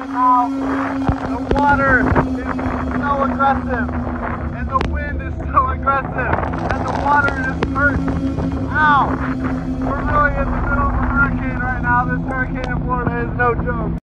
how the water is so aggressive and the wind is so aggressive and the water just hurts. Ow! We're really in the middle of a hurricane right now. This hurricane in Florida is no joke.